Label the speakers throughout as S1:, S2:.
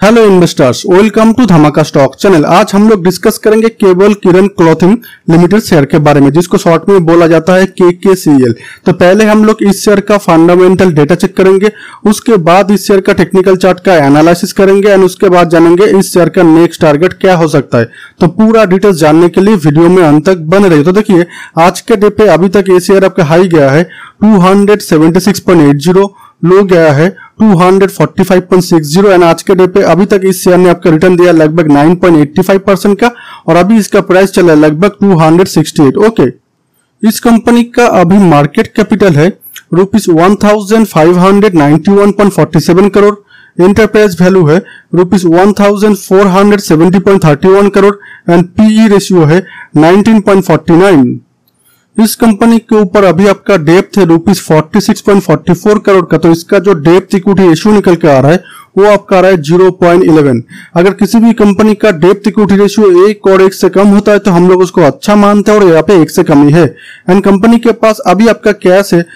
S1: Hello investors, welcome to Dhamaka stock channel. आज हम लोग डिस्कस करेंगे केवल किरण क्लॉथिंग लिमिटेड शेयर के बारे में, जिसको शॉर्ट में बोला जाता है KKCL। तो पहले हम लोग इस शेयर का फंडामेंटल डेटा चेक करेंगे, उसके बाद इस शेयर का टेक्निकल चार्ट का एनालिसिस करेंगे एंड उसके बाद जानेंगे इस शेयर का नेक्स्ट टारगेट क्या हो सकता है। तो पूरा डिटेल्स जानने के लिए वीडियो में अंत तक बने रहिए। तो देखिए, आज के डे पे अभी तक ये शेयर आपका हाई गया है 276.80, लो गया है 245.60 एंड आज के डे पे अभी तक इस शेयर ने आपका रिटर्न दिया लगभग 9.85% का और अभी इसका प्राइस चला है लगभग 268। ओके, इस कंपनी का अभी मार्केट कैपिटल है ₹1591.47 करोड़, एंटरप्राइज वैल्यू है ₹1470.31 करोड़ एंड पीई रेशियो है 19.49। इस कंपनी के ऊपर अभी आपका डेप्थ है ₹46.44 करोड़ का। तो इसका जो डेप्थ इक्विटी रेशियो निकल के आ रहा है वो आपका आ रहा है 0.11। अगर किसी भी कंपनी का डेप्थ इक्विटी रेशियो 1 और 1 से कम होता है तो हम लोग उसको अच्छा मानते हैं और यहाँ पे 1 से कम ही है। एंड कंपनी के पास अभी आपका कैश है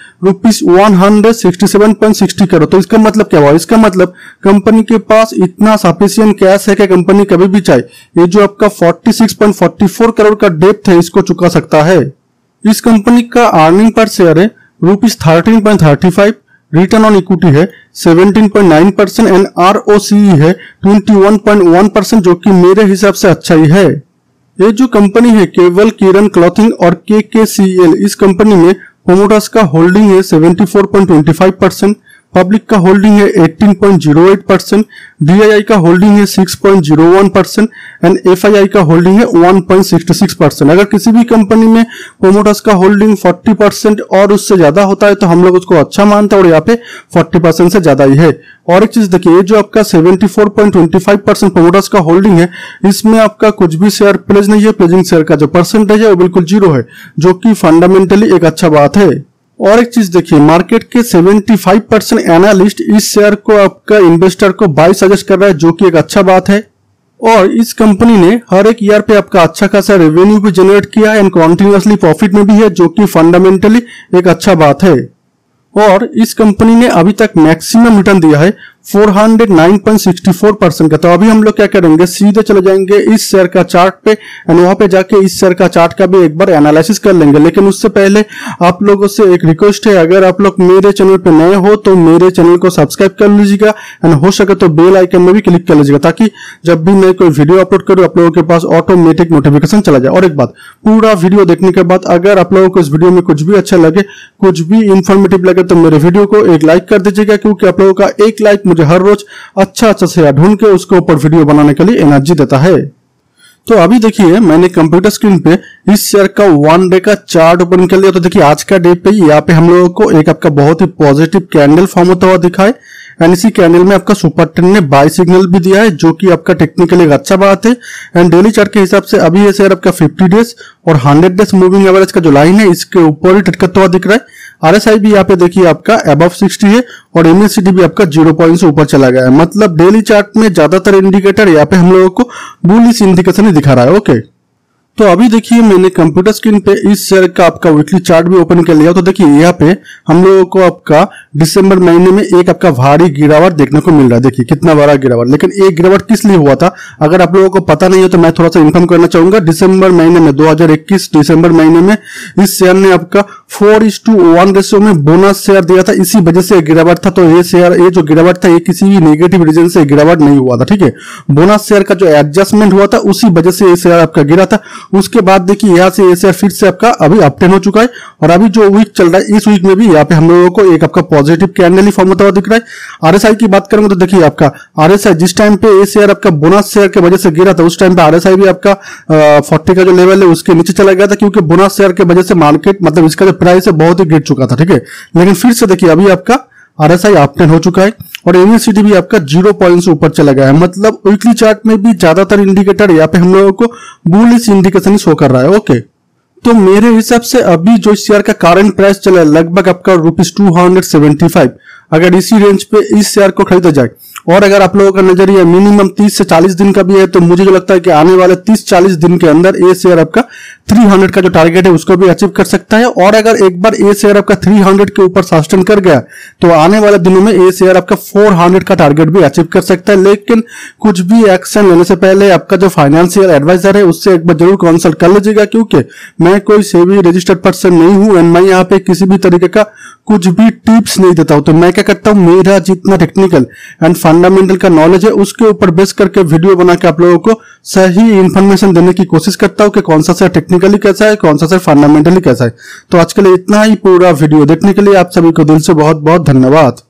S1: ₹167.60 करोड़। तो इसका मतलब क्या हुआ? इसका मतलब कंपनी के पास इतना सफिशिएंट कैश है कि कंपनी कभी भी चाहे ये जो आपका 46.44 करोड़ का डेप्थ है इसको चुका सकता है। इस कंपनी का अर्निंग पर शेयर है ₹13.35, रिटर्न ऑन इक्विटी है 17.9% एंड ROCE है 21.1%, जो कि मेरे हिसाब से अच्छा ही है। ये जो कंपनी है केवल किरण क्लॉथिंग और KKCL, इस कंपनी में प्रोमोटर्स का होल्डिंग है 74.25%, पब्लिक का होल्डिंग है 18.08%, DII का होल्डिंग है 6.01% एंड FII का होल्डिंग है 1.66%। अगर किसी भी कंपनी में प्रोमोटर्स का होल्डिंग 40% और उससे ज्यादा होता है तो हम लोग उसको अच्छा मानते हैं और यहाँ पे 40% से ज्यादा ही है। और एक चीज देखिए, जो आपका 74.25% प्रोमोटर्स का होल्डिंग है इसमें आपका कुछ भी शेयर प्लेज नहीं है। प्लेजिंग शेयर का जो परसेंटेज है वो बिल्कुल 0 है, जो कि फंडामेंटली एक अच्छा बात है। और एक चीज देखिए, मार्केट के 75% एनालिस्ट इस शेयर को आपका इन्वेस्टर को बाय सजेस्ट कर रहा है, जो कि एक अच्छा बात है। और इस कंपनी ने हर एक ईयर पे आपका अच्छा खासा रेवेन्यू भी जनरेट किया है एंड कॉन्टिन्यूसली प्रॉफिट में भी है, जो कि फंडामेंटली एक अच्छा बात है। और इस कंपनी ने अभी तक मैक्सिमम रिटर्न दिया है 409.64% का। तो अभी हम लोग क्या करेंगे, सीधे चले जाएंगे इस शेयर का चार्ट पे एंड वहां पे जाके इस शेयर का चार्ट का भी एक बार एनालिसिस कर लेंगे। लेकिन उससे पहले आप लोगों से एक रिक्वेस्ट है, अगर आप लोग मेरे चैनल पे नए हो तो मेरे चैनल को सब्सक्राइब कर लीजिएगा एंड हो सके तो बेल आइकन में भी क्लिक कर लीजिएगा, ताकि जब भी मैं कोई वीडियो अपलोड करूँ आप लोगों के पास ऑटोमेटिक नोटिफिकेशन चला जाए। और एक बात, पूरा वीडियो देखने के बाद अगर आप लोगों को इस वीडियो में कुछ भी अच्छा लगे, कुछ भी इंफॉर्मेटिव लगे तो मेरे वीडियो को एक लाइक कर दीजिएगा, क्योंकि आप लोगों का एक लाइक मुझे हर रोज अच्छा से ढूंढ के उसके ऊपर वीडियो बनाने के लिए एनर्जी देता है। तो अभी देखिए, मैंने कंप्यूटर स्क्रीन पे इस शेयर का 1 डे का चार्ट ओपन कर लिया। तो देखिए, आज का डे पे यहाँ पे हम लोगों को एक आपका बहुत ही पॉजिटिव कैंडल फॉर्म होता हुआ दिखा है एंड इसी कैंडल में आपका सुपर ट्रेंड ने बाय सिग्नल भी दिया है, जो कि आपका टेक्निकली एक अच्छा बात है। एंड डेली चार्ट के हिसाब से अभी ये शेयर आपका 50 डेज और 100 डेज मूविंग एवरेज का जो लाइन है इसके ऊपर ही टटकता हुआ दिख रहा है। RSI भी यहाँ पे देखिए आपका अबव 60 है और MACD भी आपका 0 पॉइंट से ऊपर चला गया है। मतलब डेली चार्ट में ज्यादातर इंडिकेटर यहाँ पे हम लोगों को बुलिश इंडिकेशन ही दिखा रहा है। ओके, तो अभी देखिए, मैंने कंप्यूटर स्क्रीन पे इस शेयर का आपका वीकली चार्ट भी ओपन कर लिया। तो देखिए, यहाँ पे हम लोगों को आपका दिसंबर महीने में एक आपका भारी गिरावट देखने को मिल रहा है। देखिए कितना बड़ा गिरावट, लेकिन एक गिरावट किस लिए हुआ था अगर आप लोगों को पता नहीं है तो मैं थोड़ा सा इन्फॉर्म करना चाहूंगा। दिसंबर महीने में 2021 दिसंबर महीने में इस शेयर ने आपका 4:1 रेशियो में बोनस शेयर दिया था, इसी वजह से गिरावट था। तो ये शेयर, ये जो गिरावट था ये किसी भी नेगेटिव रीजन से गिरावट नहीं हुआ था, ठीक है। बोनस शेयर का जो एडजस्टमेंट हुआ था उसी वजह से ये शेयर आपका गिरा था। उसके बाद देखिए, यहाँ से ये शेयर फिर से आपका अभी अपटेन हो चुका है और अभी जो वीक चल रहा है इस वीक में भी यहाँ पे हम लोगों को एक आपका पॉजिटिव कैंडल ही फॉर्म होता हुआ दिख रहा है। RSI की बात करेंगे तो देखिए, आपका RSI जिस टाइम पे ये शेयर आपका बोनस शेयर की वजह से गिरा था उस टाइम पे RSI भी आपका 40 का जो लेवल है उसके नीचे चला गया था, क्योंकि बोनस शेयर की वजह से मार्केट, मतलब इसका जो प्राइस है बहुत ही गिर चुका था, ठीक है। लेकिन फिर से देखिए, अभी आपका RSI अपटेन हो चुका है और MACD भी आपका 0 पॉइंट से ऊपर चला गया है। मतलब वीकली चार्ट में भी ज्यादातर इंडिकेटर यहाँ पे हम लोगों को बुलिश इंडिकेशन ही शो कर रहा है। ओके, तो मेरे हिसाब से अभी जो शेयर का करंट प्राइस चला है लगभग आपका ₹275। अगर इसी रेंज पे इस शेयर को खरीदा जाए, और अगर आप लोगों का नजरिया मिनिमम 30 से 40 दिन का भी है, तो मुझे जो लगता है कि आने वाले 30-40 दिन के अंदर ये शेयर आपका 300 का जो टारगेट है उसको भी अचीव कर सकता है। और अगर एक बार ये शेयर आपका 300 के ऊपर सस्टेन कर गया तो आने वाले दिनों में ये शेयर आपका 400 का टारगेट भी अचीव कर सकता है। लेकिन कुछ भी एक्शन लेने से पहले आपका जो फाइनेंशियल एडवाइजर है उससे एक बार जरूर कंसल्ट कर लीजिएगा, क्योंकि मैं कोई सेबी रजिस्टर्ड पर्सन नहीं हूं एंड मैं यहाँ पे किसी भी तरीके का कुछ भी टिप्स नहीं देता हूं। तो मैं क्या करता हूं, मेरा जितना टेक्निकल एंड फंडामेंटल का नॉलेज है उसके ऊपर बेस करके वीडियो बना के आप लोगों को सही इंफॉर्मेशन देने की कोशिश करता हूं कि कौन सा शेयर टेक्निकली कैसा है, कौन सा शेयर फंडामेंटली कैसा है। तो आज के लिए इतना ही। पूरा वीडियो देखने के लिए आप सभी को दिल से बहुत बहुत धन्यवाद।